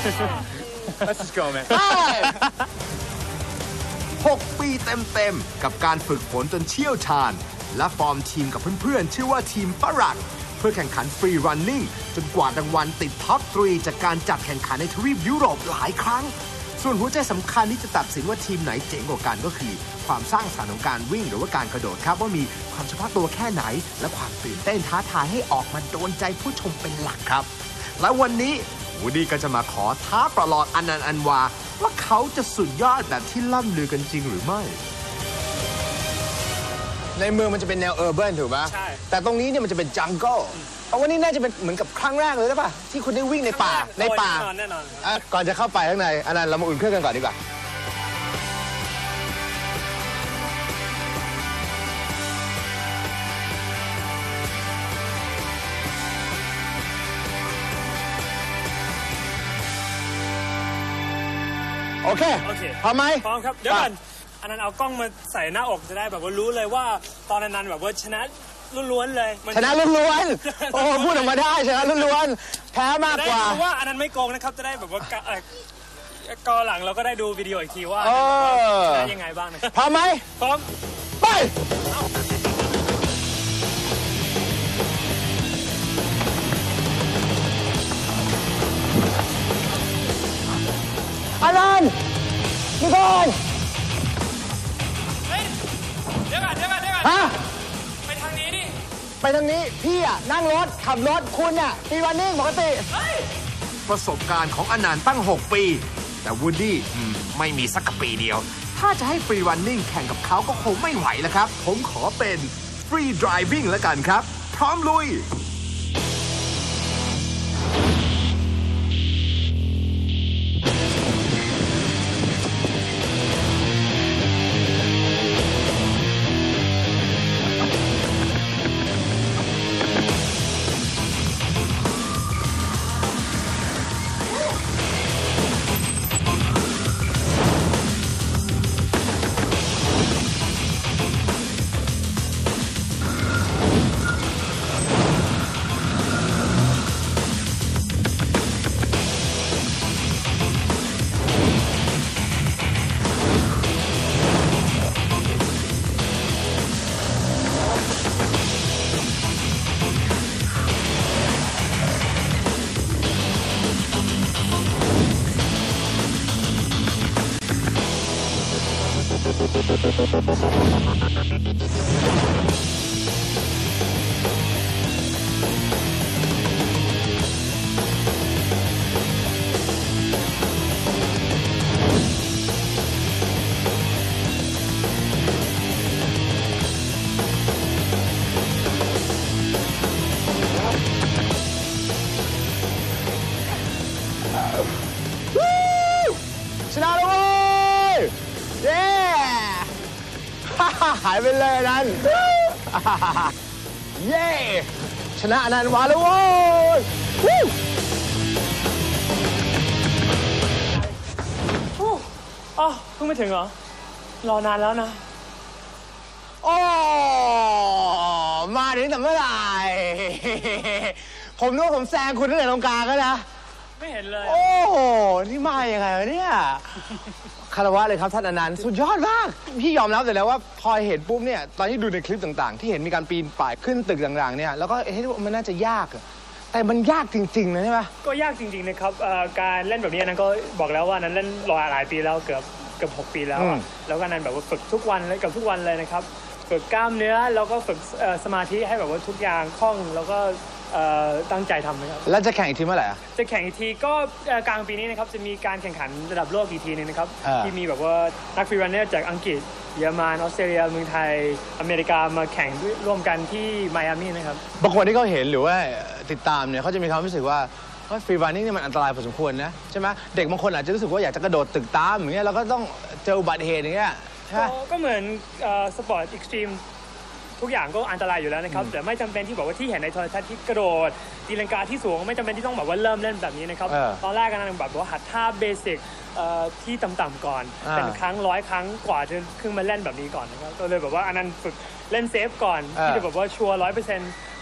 Let's just go man 6 ปีเต็มๆกับการฝึกฝนจนเชี่ยวชาญและฟอร์มทีมกับเพื่อนๆชื่อว่าทีมฝรั่งเพื่อแข่งขันฟรีรันนิ่งจนกวาดรางวัลติดท็อป 3 จากการจัดแข่งขันในทวีปยุโรปหลายครั้งส่วนหัวใจสำคัญที่จะตัดสินว่าทีมไหนเจ๋งกว่ากันก็คือความสร้างสรรค์ของการวิ่งหรือว่าการกระโดดครับว่ามีความเฉพาะตัวแค่ไหนและความตื่นเต้นท้าทายให้ออกมาโดนใจผู้ชมเป็นหลักครับและวันนี้วูดดี้ก็จะมาขอท้าประลองอนันต์อันวาว่าเขาจะสุดยอดแบบที่ล่ำลือกันจริงหรือไม่ในเมืองมันจะเป็นแนวเออร์เบิร์นถูกไหมใช่แต่ตรงนี้เนี่ยมันจะเป็นจังเกิลเพราะว่านี่น่าจะเป็นเหมือนกับครั้งแรกเลยใช่ป่ะที่คุณได้วิ่งในป่าแน่นอนก่อนจะเข้าไปข้างในอันนั้นเรามาอุ่นเครื่องกันก่อนดีกว่าโอเคพร้อมไหมพร้อมครับเดี๋ยวก่อนอันนั้นเอากล้องมาใส่หน้าอกจะได้แบบว่ารู้เลยว่าตอนนั้นแบบว่าชนะล้วนๆเลยชนะล้วนๆโอ้พูดออกมาได้ชนะล้วนๆแพ้มากกว่าเพราะว่าอันนั้นไม่โกงนะครับจะได้แบบว่าก่อนหลังเราก็ได้ดูวิดีโออีกทีว่าชนะยังไงบ้างนะพร้อมไหมพร้อมไปอาจารย์นี่ก่อนเดี๋ยวก่อนฮะไปทางนี้ดิไปทางนี้พี่อ่ะนั่งรถขับรถคุณอ่ะฟรีรันนิ่งปกติประสบการณ์ของอนันต์ตั้ง 6 ปีแต่วูดดี้ไม่มีสักปีเดียวถ้าจะให้ฟรีรันนิ่งแข่งกับเขาก็คงไม่ไหวแล้วครับผมขอเป็นฟรีดริวิ่งแล้วกันครับพร้อมลุยชนะแล้วเว้ยเย้หายไปเลยนั่นเย้ชนะนันวาแล้วเว้ยอ๋อเพิ่งมาถึงเหรอรอนานแล้วนะโอ้มาถึงแต่เมื่อไหร่ผมนึกว่าผมแซงคุณตั้งแต่ตรงกลางแล้วนะไม่เห็นเลยโอ้โหนี่มาอย่างไงวะเนี่ยคารวะเลยครับท่านอนันต์สุดยอดมากพี่ยอมรับแต่แล้วว่าพอเห็นปุ๊บเนี่ยตอนที่ดูในคลิปต่างๆที่เห็นมีการปีนป่ายขึ้นตึกต่างๆเนี่ยแล้วก็เฮ้ยมันน่าจะยากแต่มันยากจริงๆนะใช่ไหมก็ยากจริงๆนะครับการเล่นแบบนี้นั้นก็บอกแล้วว่านั้นเล่นรอหลายปีแล้วเกือบ6 ปีแล้วแล้วก็นั้นแบบว่าฝึกทุกวันเลยกับทุกวันเลยนะครับฝึกกล้ามเนื้อแล้วก็ฝึกสมาธิให้แบบว่าทุกอย่างคล่องแล้วก็ตั้งใจทำนะครับแล้วจะแข่งอีกทีเมื่อไหร่จะแข่งอีกทีก็กลางปีนี้นะครับจะมีการแข่งขันระดับโลกอีกทีนึงนะครับที่มีแบบว่านักฟรีรันเนอร์จากอังกฤษเยอรมันออสเตรเลียเมืองไทยอเมริกามาแข่งร่วมกันที่ไมอามี่นะครับบางคนที่เขาเห็นหรือว่าติดตามเนี่ยเขาจะมีความรู้สึกว่าฟรีรันนิ่งนี่มันอันตรายพอสมควรนะใช่ไหมเด็กบางคนอาจจะรู้สึกว่าอยากจะกระโดดตึกตามอย่างเงี้ยแล้วก็ต้องเจออุบัติเหตุอย่างเงี้ยก็เหมือนสปอร์ตเอ็กซ์ตรีมทุกอย่างก็อันตรายอยู่แล้วนะครับแต่ไม่จำเป็นที่บอกว่าที่เห็นในโทรทัศน์ที่กระโดดตีลังกาที่สูงไม่จำเป็นที่ต้องแบบว่าเริ่มเล่นแบบนี้นะครับตอนแรกก็นั่งแบบว่าหัดท่าเบสิกที่ต่ำๆก่อนเป็นครั้ง100 ครั้งกว่าจะขึ้นมาเล่นแบบนี้ก่อนนะครับก็เลยแบบว่าอันนั้นฝึกเล่นเซฟก่อนที่จะแบบว่าชัวร์100%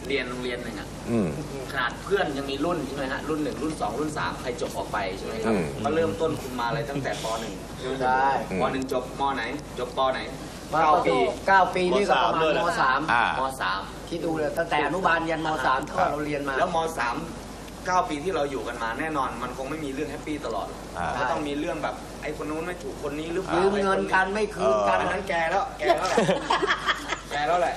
เรียนโรงเรียนหนึ่งอ่ะขนาดเพื่อนยังมีรุ่นใช่ไหมฮะรุ่น 1 รุ่น 2 รุ่น 3 ใครจบออกไปใช่ไหมครับก็เริ่มต้นคุณมาอะไรตั้งแต่ป .1 ใช่ป .1 จบมไหนจบปไหน 9 ปี 9 ปีนี่ก็ประมาณม .3 ม.3 คิดดูเลยตั้งแต่อนุบาลยันม .3 ที่เราเรียนมาแล้วม.3 9 ปีที่เราอยู่กันมาแน่นอนมันคงไม่มีเรื่องแฮปปี้ตลอดก็ต้องมีเรื่องแบบไอ้คนนู้นไม่ถูกคนนี้หรือเปล่ายืมเงินกันไม่คืนกันอันนั้นแกแล้วแหละแกแล้วแหละ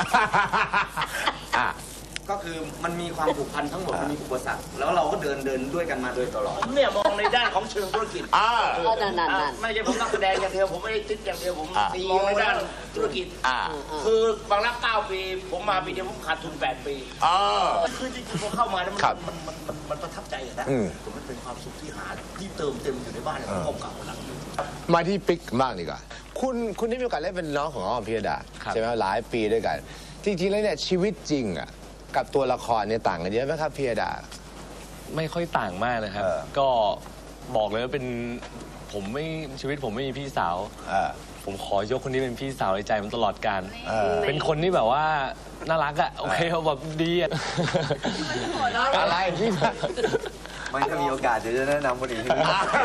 ก็คือมันมีความผูกพันทั้งหมดมันมีอุปสรรคแล้วเราก็เดินด้วยกันมาโดยตลอดผมเนี่ยมองในด้านของเชิงธุรกิจนั่นไม่ใช่ผมนักแสดงอย่างเดียวผมไม่ได้ติดอย่างเดียวผมมองในด้านธุรกิจคือบางรัก9 ปี ผมมาปีเดียวผมขาดทุน8 ปีคือจริงๆพอเข้ามาเนี่ยมันประทับใจอะนะมันเป็นความสุขที่หาที่เติมเต็มอยู่ในบ้านของเก่าๆหลังนี้มาที่ปิ๊กมากดีกว่าคุณได้มีโอกาสเล่นเป็นน้องของอ้อมพิยดาใช่ไหมหลายปีด้วยกัน จริงๆแล้วเนี่ยชีวิตจริงอ่ะกับตัวละครเนี่ยต่างกันเยอะไหมครับพิยดาไม่ค่อยต่างมากนะครับ ก็บอกเลยว่าเป็นชีวิตผมไม่มีพี่สาวผมขอยกคนนี้เป็นพี่สาวในใจมันตลอดกาลเป็นคนที่แบบว่าน่ารักอ่ะโอเคเขาแบบดีอ่ะอะไรพี่ไม่ถ้ามีโอกาสเดี๋ยวจะแนะนำคนอื่นให้รู้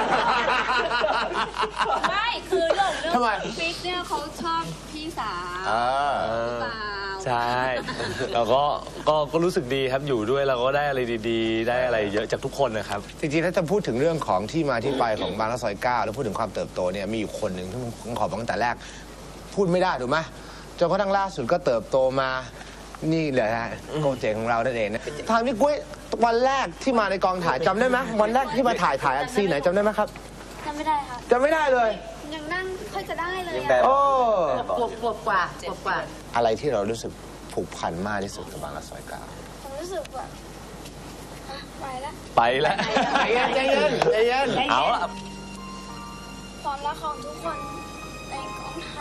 ไม่คือเรื่องปิ๊กเนี่ยเขาชอบพี่สาวเปล่าใช่แล้วก็รู้สึกดีครับอยู่ด้วยเราก็ได้อะไรดีๆ ได้อะไรเยอะจากทุกคนนะครับจริงๆถ้าจะพูดถึงเรื่องของที่มาที่ไปของบางรักซอย9แล้วพูดถึงความเติบโตเนี่ยมีอยู่คนหนึ่งที่ผมขอบอกตั้งแต่แรกพูดไม่ได้ถูกไหมจนกระทั่งล่าสุดก็เติบโตมานี่เลยฮะโกเจของเรานั่นเองนะถามพี่กุ้ยวันแรกที่มาในกองถ่ายจำได้ไหมวันแรกที่มาถ่ายอันซีนไหนจำได้ไหมครับจำไม่ได้ครับจำไม่ได้เลยยังนั่งค่อยจะได้เลยยังแบบโอ้ขวบกว่าอะไรที่เรารู้สึกผูกพันมากที่สุดกับบางรักซอย9 ผมรู้สึกแบบไปแล้วไปแล้วใจเย็นเอาละความรักของทุกคนในกองถ่าย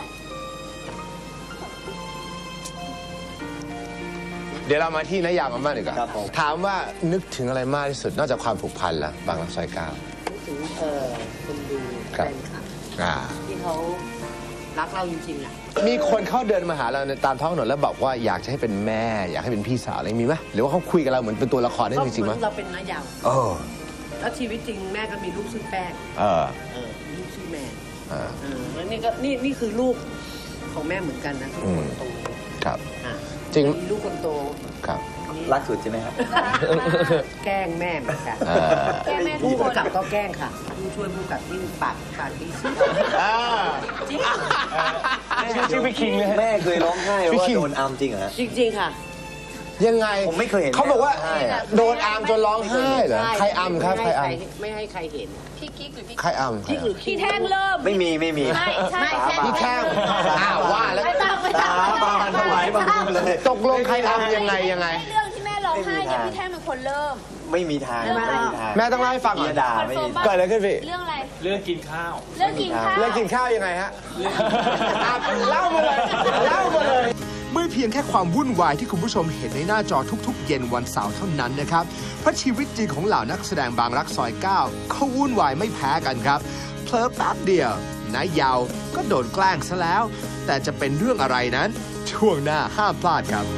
เดี๋ยวเรามาที่นายามกันบ้างดีกว่าครับผมถามว่านึกถึงอะไรมากที่สุดนอกจากความผูกพันแล้วบางรักซอย9 ถึงคนดูแฟนคลับที่เขารักเราจริงๆอ่ะมีคนเขาเดินมาหาเราในตามท้องถนนแล้วบอกว่าอยากจะให้เป็นแม่อยากให้เป็นพี่สาวอะไรมีไหมหรือว่าเขาคุยกับเราเหมือนเป็นตัวละครได้จริงๆไหมเราเป็นน้ายาวแล้วชีวิตจริงแม่ก็มีลูกชื่อแป้งมีลูกชื่อแมนแล้วนี่คือลูกของแม่เหมือนกันนะลูกคนโตครับจริงมีลูกคนโตครับรักสุดใช่ไหมครับแกล้งแม่เหมือนกันแม่ทุผู้กคนกำกับก็แกล้งค่ะผู้ช่วยผู้กำกับที่ปากที่สีจริงชื่อพี่คิงเลยแม่เคยร้องไห้ว่าโดนอัมจริงเหรอจริงๆค่ะยังไงผมไม่เคยเห็นเขาบอกว่าแม่ร้องไห้อะโดนอามจนร้องไห้เหรอใครอามครับใครอามไม่ให้ใครเห็นพี่กิ๊กหรือพี่ใครอามที่คือพี่แท่งเริ่มไม่มีใช่พี่แค่ว่าแล้วไม่ต้องตาบานถวายบังคมเลยตกลงใครอามยังไงเรื่องที่แม่ร้องไห้เนี่ยพี่แท่งเป็นคนเริ่มไม่มีทางไม่มีทางแม่ต้องเล่าให้ฟังพิก่อย นดาไม่มีทางเกิดอะไรขึ้นพี่เรื่องอะไรเรื่องกินข้าวเรื่องกินข้าวเรื่องกินข้าวยังไงฮะเล่ามาเลยไม่เพียงแค่ความวุ่นวายที่คุณผู้ชมเห็นในหน้าจอทุกๆ เย็นวันเสาร์เท่านั้นนะครับ เพราะชีวิตจริงของเหล่านักแสดงบางรักซอย9เขาวุ่นวายไม่แพ้กันครับเผลอแป๊บเดียวนายยาวก็โดนแกล้งซะแล้ว แต่จะเป็นเรื่องอะไรนั้น ช่วงหน้าห้ามพลาดครับ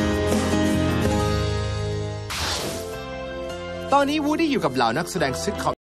ตอนนี้วูดดี้อยู่กับเหล่านักแสดงซิทคอม